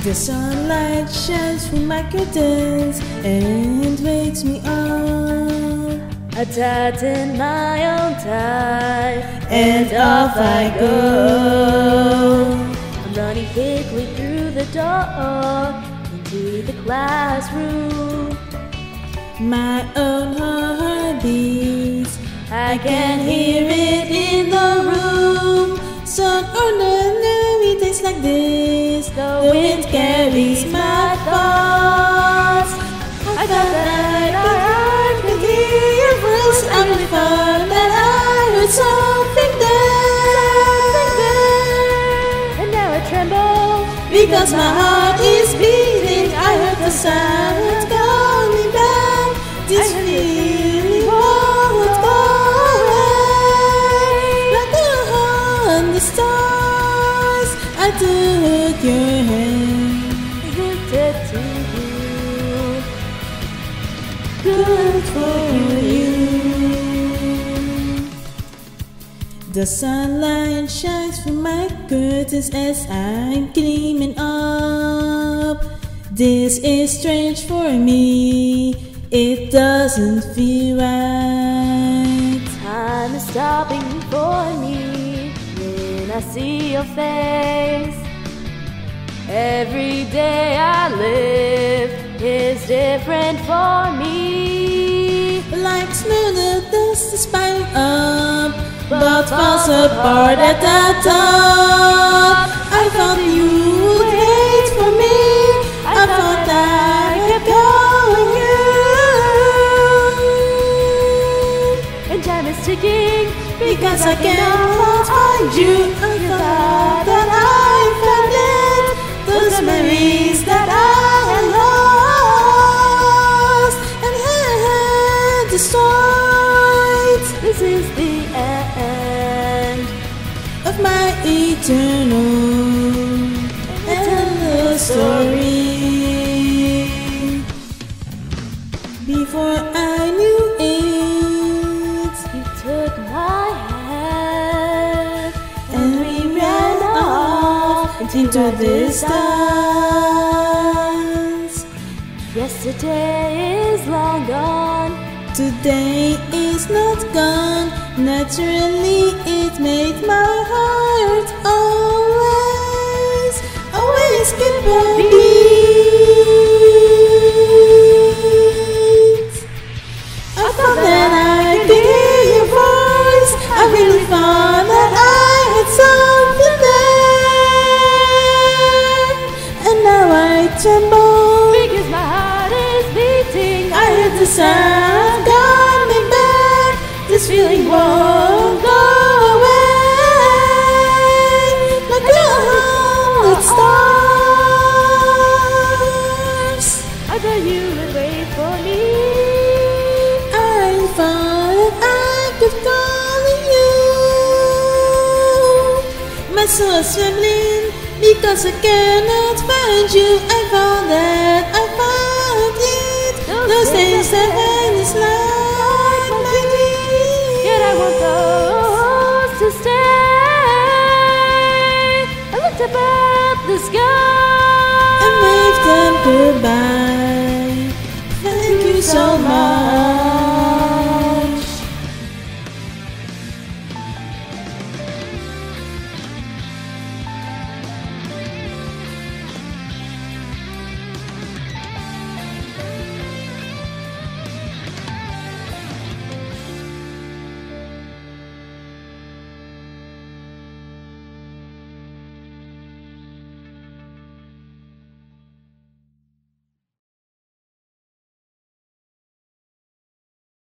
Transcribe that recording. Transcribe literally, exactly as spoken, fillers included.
The sunlight shines through my curtains and wakes me up. I tighten my own tie, and off I go. I'm running quickly through the door into the classroom. My own heart beats, I can hear it in the room. Some ordinary days like this, the wind carries my thoughts. I thought that I could hear your voice. I really thought that I heard something there. And now I tremble because my heart is beating. I heard the sound coming back. This feeling won't go away. Like the on the stars, I took your hand. Good to you, Good for you. The sunlight shines through my curtains as I'm gleaming up. This is strange for me, it doesn't feel right. Time is stopping for me when I see your face. Every day I live is different for me. Like snow, the dust is piling up, but falls apart at the top. I thought you would wait for me. I thought I kept calling you, And time is ticking because I cannot find you. I thought that I found it, those memories that I had lost and had destroyed. This is the end Of my eternal, endless story. Before I knew it, you took my hand and we ran off into the distance. Yesterday is long gone, Today is not gone. Naturally, it made my heart always, always keep a beat. I thought that I could hear your voice. I really thought that I had something there, and now I tremble because my heart is beating. I heard the sound coming back. This feeling won't go away. Like the hundred stars, I thought you would wait for me. I thought that I could call you. My soul is trembling because I cannot find you. I found that I found it. Those days that I is like my dream. Yet I want those to stay. I looked up at the sky and waved them goodbye. Thank you so much.